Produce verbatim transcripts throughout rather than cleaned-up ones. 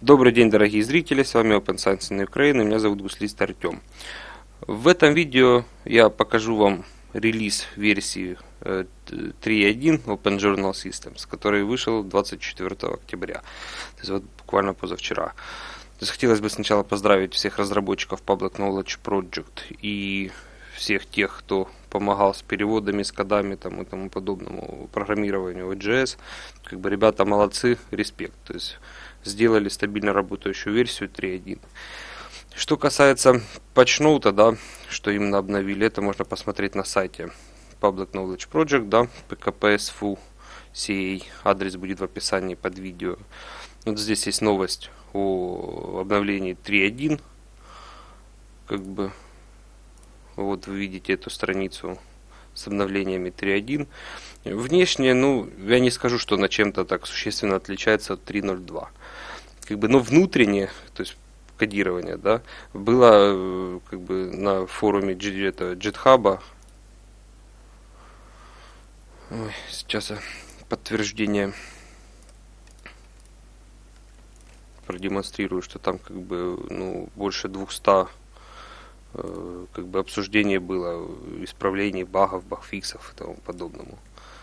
Добрый день, дорогие зрители, с вами Open Science in Ukraine, меня зовут Гуслист Артем. В этом видео я покажу вам релиз версии три точка один Open Journal Systems, который вышел двадцать четвёртого октября, то есть вот буквально позавчера. То есть хотелось бы сначала поздравить всех разработчиков Public Knowledge Project и всех тех, кто помогал с переводами, с кодами там, и тому подобному программированию о джей эс. Как бы ребята молодцы, респект. То есть сделали стабильно работающую версию три точка один. Что касается патчноута, да, что именно обновили, это можно посмотреть на сайте Public Knowledge Project, да, пи кей пи эс эф ю си эй, адрес будет в описании под видео. Вот здесь есть новость о обновлении три точка один, как бы, вот вы видите эту страницу с обновлениями три точка один. Внешне, ну, я не скажу, что она чем-то так существенно отличается от три точка ноль два. Как бы, но внутренне, то есть кодирование, да, было как бы на форуме GitHub. Ой, сейчас я подтверждение продемонстрирую, что там как бы ну больше двухсот э, как бы обсуждений было, исправлений багов, багфиксов и тому подобному.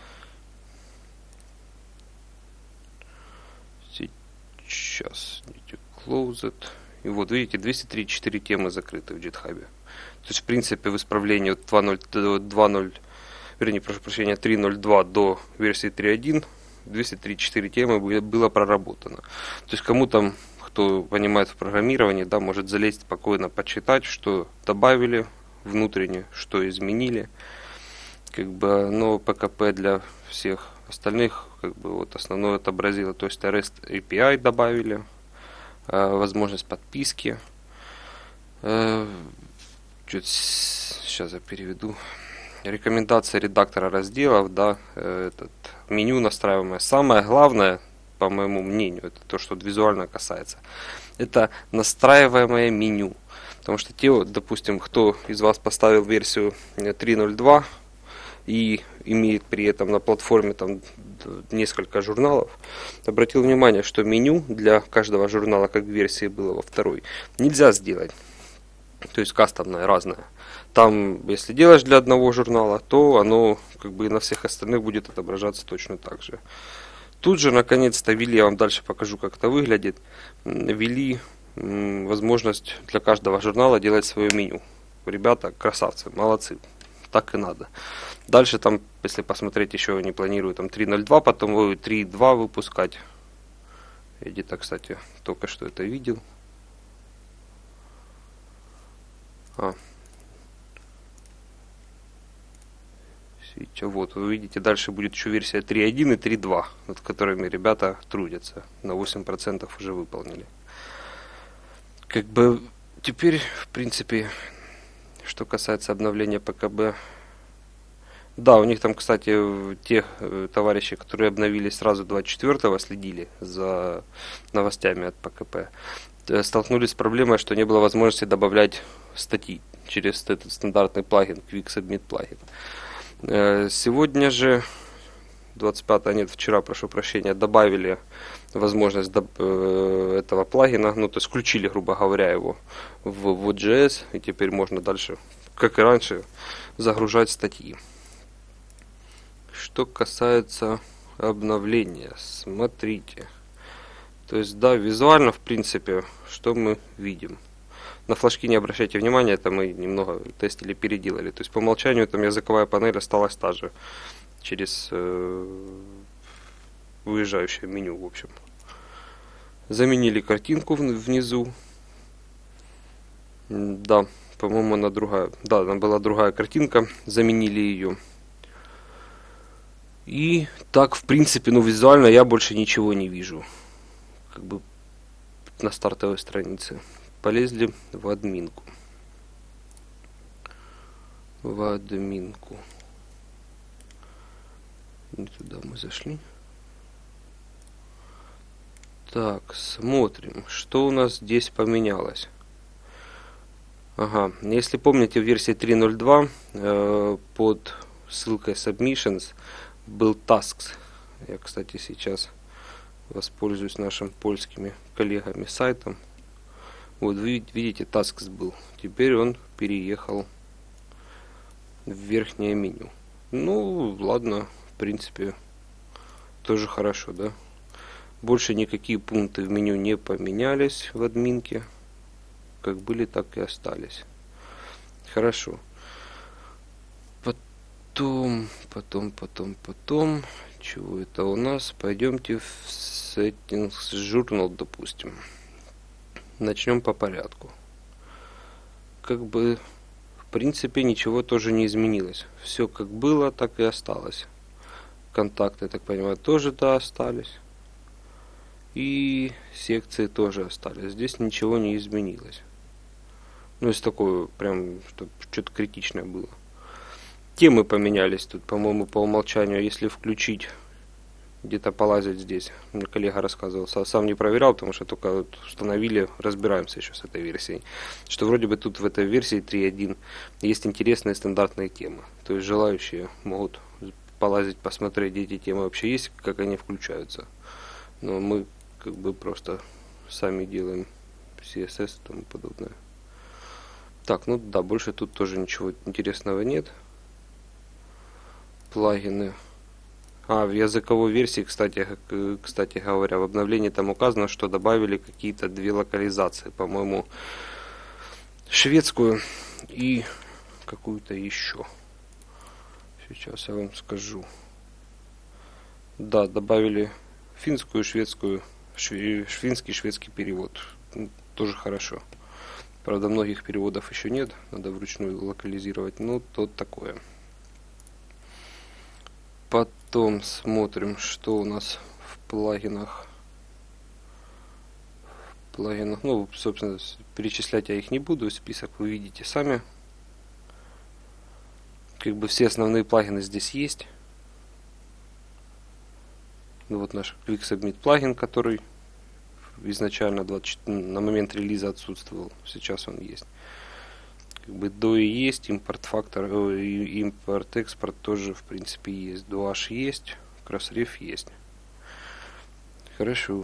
Сейчас close it. И вот видите, двести тридцать четыре темы закрыты в GitHub. То есть в принципе в исправлении от два точка ноль, вернее, прошу прощения, три точка ноль два до версии три точка один двести тридцать четыре темы было проработано. То есть кому там, кто понимает в программировании, да, может залезть спокойно почитать, что добавили внутренне, что изменили. Как бы, но пи кей пи для всех остальных, как бы, вот основное отобразило, то есть REST эй пи ай добавили, э, возможность подписки. Э, чуть, сейчас я переведу. Рекомендация редактора разделов, да, э, этот меню настраиваемое. Самое главное, по моему мнению, это то, что визуально касается, это настраиваемое меню. Потому что те, допустим, кто из вас поставил версию три точка ноль два и имеет при этом на платформе там несколько журналов, обратил внимание, что меню для каждого журнала, как в версии было во второй, нельзя сделать. То есть кастомное, разное. Там, если делаешь для одного журнала, то оно как бы на всех остальных будет отображаться точно так же. Тут же, наконец-то, ввели, я вам дальше покажу, как это выглядит, ввели возможность для каждого журнала делать свое меню. Ребята, красавцы, молодцы. Так и надо. Дальше там, если посмотреть, еще не планирую там три точка ноль два, потом три точка два выпускать. Я где-то, кстати, только что это видел. А. Вот, вы видите, дальше будет еще версия три точка один и три точка два, над которыми ребята трудятся. На восемь процентов уже выполнили. Как бы теперь, в принципе, что касается обновления пи кей би. Да, у них там, кстати, те товарищи, которые обновили сразу двадцать четвёртого, следили за новостями от пи кей пи, столкнулись с проблемой, что не было возможности добавлять статьи через этот стандартный плагин, Quick Submit плагин. Сегодня же, двадцать пятого, нет, вчера, прошу прощения, добавили возможность этого плагина, ну, то есть включили, грубо говоря, его в о джей эс, и теперь можно дальше, как и раньше, загружать статьи. Что касается обновления, смотрите. То есть, да, визуально, в принципе, что мы видим. На флажки не обращайте внимания, это мы немного тестили, переделали. То есть по умолчанию там языковая панель осталась та же через э, выезжающее меню, в общем. Заменили картинку внизу. Да, по-моему, она другая. Да, она была другая картинка, заменили ее. И так, в принципе, ну визуально я больше ничего не вижу. Как бы на стартовой странице. Полезли в админку. В админку. Не туда мы зашли. Так, смотрим, что у нас здесь поменялось. Ага, если помните, в версии три точка ноль два э, под ссылкой Submissions был Tasks. Я, кстати, сейчас воспользуюсь нашим польскими коллегами сайтом. Вот вы видите, Tasks был. Теперь он переехал в верхнее меню. Ну, ладно, в принципе, тоже хорошо, да? Больше никакие пункты в меню не поменялись в админке. Как были, так и остались. Хорошо. Потом, потом, потом, потом... Чего это у нас? Пойдемте в Settings Journal, допустим. Начнем по порядку. Как бы, в принципе, ничего тоже не изменилось. Все как было, так и осталось. Контакты, я так понимаю, тоже, да, остались. И секции тоже остались. Здесь ничего не изменилось. Ну, если такое, прям, чтобы что-то критичное было. Темы поменялись тут, по-моему, по умолчанию. Если включить, где-то полазить здесь, мне коллега рассказывал, сам не проверял, потому что только вот установили, разбираемся еще с этой версией, что вроде бы тут в этой версии три точка один есть интересные стандартные темы. То есть желающие могут полазить, посмотреть, где эти темы вообще есть, как они включаются. Но мы как бы просто сами делаем си эс эс и тому подобное. Так, ну да, больше тут тоже ничего интересного нет. Плагины. А, в языковой версии, кстати, кстати говоря, в обновлении там указано, что добавили какие-то две локализации. По-моему, шведскую и какую-то еще. Сейчас я вам скажу. Да, добавили финскую, шведскую, шве, финский, шведский перевод. Тоже хорошо. Правда, многих переводов еще нет. Надо вручную локализировать. Ну, то такое. Потом смотрим, что у нас в плагинах. В плагинах, ну, собственно, перечислять я их не буду. Список вы видите сами. Как бы все основные плагины здесь есть. Ну, вот наш Quick Submit плагин, который изначально двадцать, на момент релиза отсутствовал. Сейчас он есть. Как бы до и есть, импорт фактор, импорт экспорт тоже в принципе есть, дуаш есть, Crossref есть. Хорошо.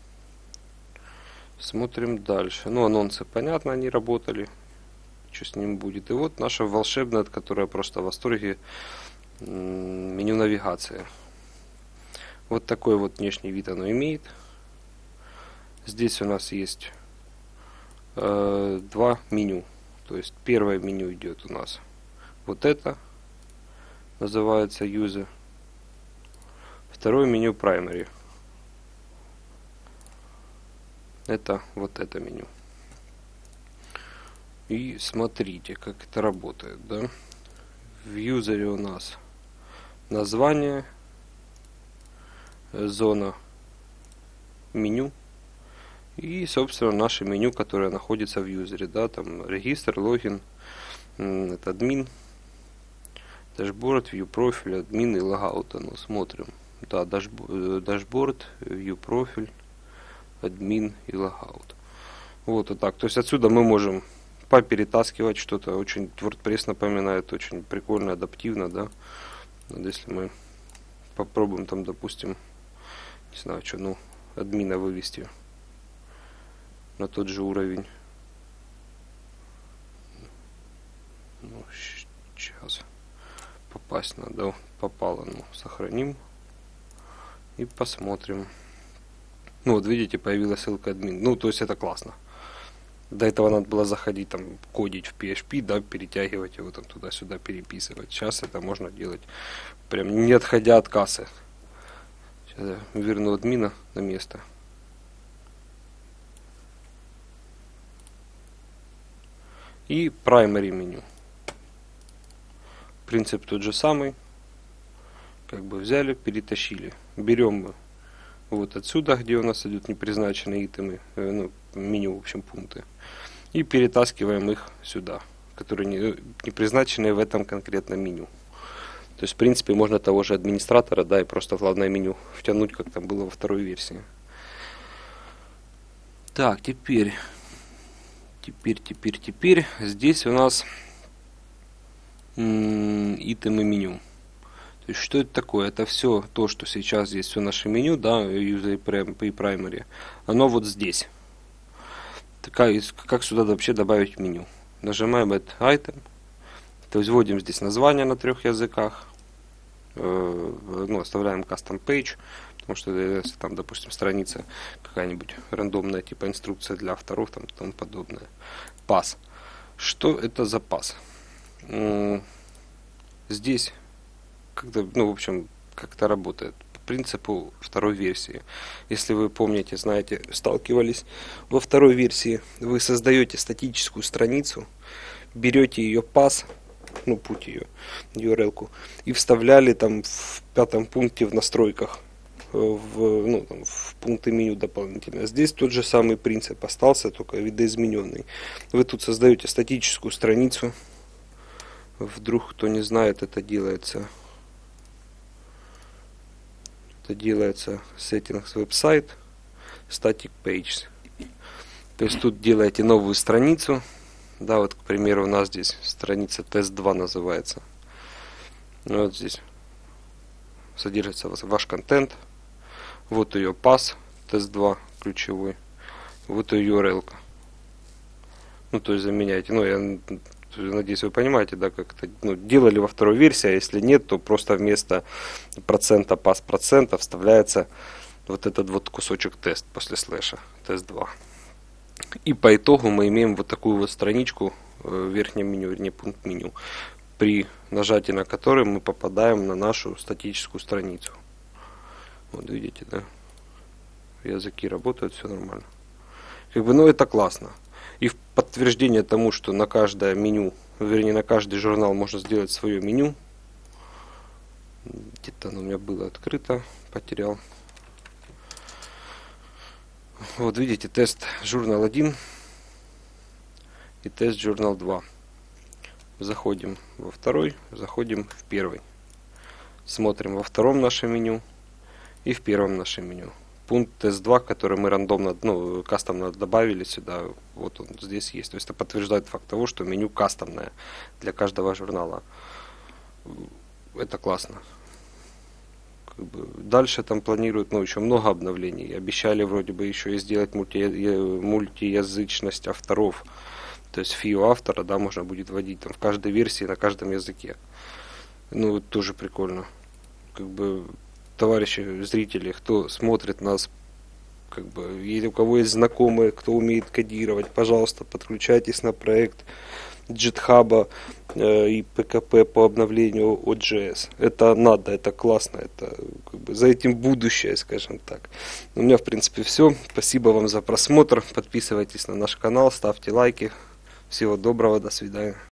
Смотрим дальше. Ну, анонсы понятно, они работали. Что с ним будет? И вот наша волшебная, от которой я просто в восторге, меню навигации. Вот такой вот внешний вид оно имеет. Здесь у нас есть э, два меню. То есть первое меню идет у нас вот это, называется User. Второе меню Primary. Это вот это меню. И смотрите, как это работает, да? В User у нас название, зона меню. И, собственно, наше меню, которое находится в юзере, да, там регистр, логин, это админ, дашборд, view профиль, админ и логаут. Ну, смотрим. Да, дашборд, view профиль, админ и логаут. Вот и так. То есть отсюда мы можем поперетаскивать что-то. Очень WordPress напоминает, очень прикольно, адаптивно, да. Вот если мы попробуем там, допустим, не знаю, что, ну, админа вывести на тот же уровень. Ну, сейчас попасть надо. Попало, ну, сохраним и посмотрим. Ну, вот видите, появилась ссылка админ. Ну, то есть это классно. До этого надо было заходить, там, кодить в пи эйч пи, да, перетягивать его там туда-сюда, переписывать. Сейчас это можно делать прям не отходя от кассы. Сейчас я верну админа на место. И primary меню. Принцип тот же самый. Как бы взяли, перетащили. Берем мы вот отсюда, где у нас идут непризначенные итемы, ну, меню, в общем, пункты. И перетаскиваем их сюда, которые не, не призначены в этом конкретном меню. То есть, в принципе, можно того же администратора, да, и просто в главное меню втянуть, как там было во второй версии. Так, теперь... Теперь, теперь, теперь здесь у нас итемы меню. То То есть, что это такое? Это все то, что сейчас здесь, все наше меню, да, user и primary, оно вот здесь. Такая, как сюда вообще добавить меню? Нажимаем Add Item, то есть вводим здесь название на трех языках, ну, оставляем Custom Page, потому что если там, допустим, страница какая-нибудь рандомная, типа инструкция для авторов, там, тому подобное. Пас. Что это за пас? Здесь как-то, ну, в общем, как это работает по принципу второй версии. Если вы помните, знаете, сталкивались во второй версии, вы создаете статическую страницу, берете ее пас, ну, путь ее, ю ар эл-ку, и вставляли там в пятом пункте в настройках, в, ну, там, в пункты меню дополнительно. Здесь тот же самый принцип остался, только видоизмененный. Вы тут создаете статическую страницу. Вдруг кто не знает, это делается это делается settings website static pages. То есть тут делаете новую страницу. Да, вот, к примеру, у нас здесь страница тест два называется. Вот здесь содержится ваш контент. Вот ее пас тест два ключевой. Вот ее ю ар эл. Ну, то есть заменяете. Ну, я надеюсь, вы понимаете, да, как это, ну, делали во второй версии, а если нет, то просто вместо процента пас процента вставляется вот этот вот кусочек тест после слэша тест два. И по итогу мы имеем вот такую вот страничку в верхнем меню, вернее пункт меню, при нажатии на который мы попадаем на нашу статическую страницу. Вот видите, да? Языки работают, все нормально. Как бы, ну, это классно. И в подтверждение тому, что на каждое меню, вернее на каждый журнал можно сделать свое меню. Где-то оно у меня было открыто, потерял. Вот видите, тест журнал один и тест журнал два. Заходим во второй, заходим в первый. Смотрим во втором наше меню и в первом наше меню. Пункт тест два, который мы рандомно, ну, кастомно добавили сюда, вот он здесь есть. То есть это подтверждает факт того, что меню кастомное для каждого журнала. Это классно. Как бы дальше там планируют, ну, еще много обновлений. Обещали вроде бы еще и сделать мульти, мультиязычность авторов. То есть фио автора, да, можно будет вводить там в каждой версии на каждом языке. Ну, тоже прикольно. Как бы, товарищи зрители, кто смотрит нас, как бы, если у кого есть знакомые, кто умеет кодировать, пожалуйста, подключайтесь на проект GitHub э, и пи кей пи по обновлению о джей эс. Это надо, это классно, это, как бы, за этим будущее, скажем так. У меня, в принципе, все. Спасибо вам за просмотр. Подписывайтесь на наш канал, ставьте лайки. Всего доброго, до свидания.